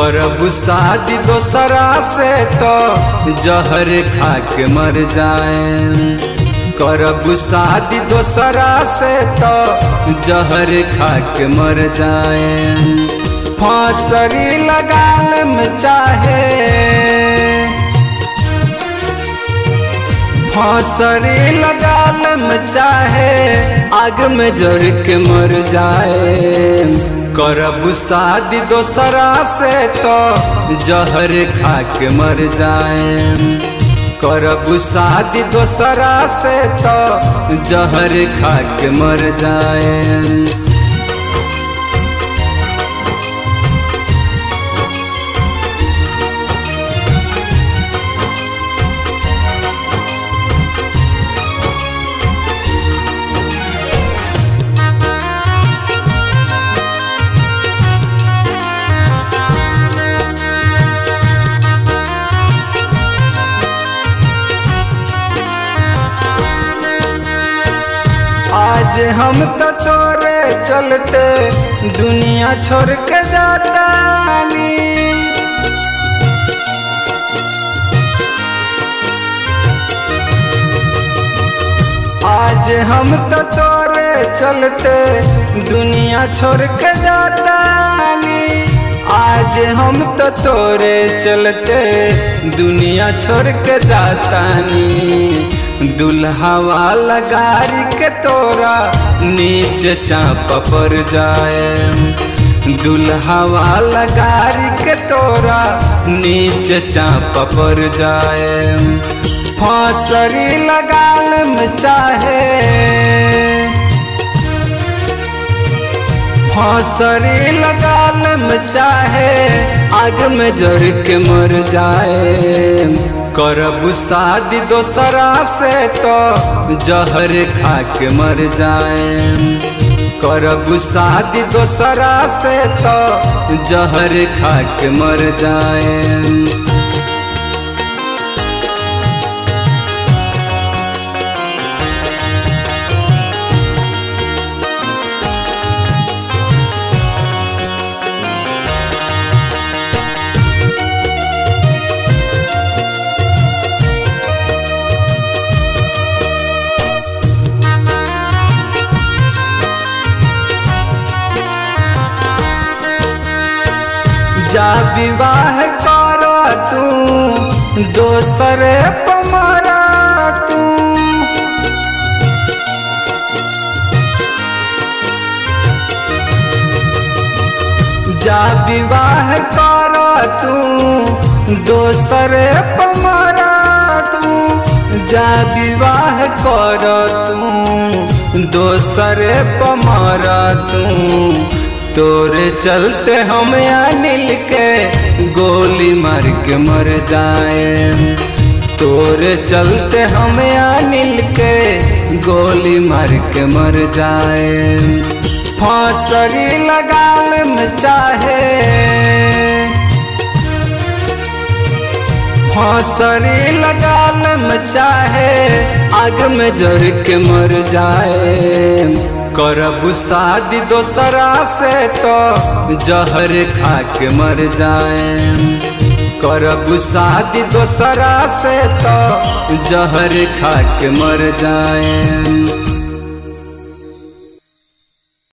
करब शादी दोसरा से तो जहर खा के मर जाए। करब शादी दोसरा से तो जहर खा के मर जाए। फांसरी लगाल में चाहे, फांसरी लगाल में चाहे आग में जड़ के मर जाए। करब शादी दोसरा से तो जहर खा के मर जाए। करब शादी दोसरा से तो जहर खा के मर जाए। आज हम तो तोरे चलते दुनिया छोड़ के जातानी। आज हम तो तोरे चलते दुनिया छोड़ के जातानी। आज हम तो तोरे चलते दुनिया छोड़ के जातानी। दुल्हा वाला गाड़ी के तोरा नीचे चापा पर जाए। दुल्हा वाला गाड़ी के तोरा नीचे चापा पर जाए। फांसरी लगाल में चाहे, फांसरी लगाल में चाहे आग में जड़ के मर जाए। करब शादी दोसरा से तो जहर खा के मर जाए। करब शादी दोसरा से तो जहर खा के मर जाए। जा विवाह कर तू दोसरे पमरा तू। जा विवाह कर तू दोसरे पमरा तू। जा विवाह कर तू दोसरे पमरा तू। तोरे चलते हम अनिल के गोली मार के मर जाए। तोरे चलते हम अनिल के गोली मार के मर जाए। फांसरी लगाल में चाहे, फांसरी लगाल में चाहे आग में जड़ के मर जाए। करब शादी दोसरा से तो जहर खा के मर जाए। करब शादी दोसरा से तो जहर खा के मर जाए।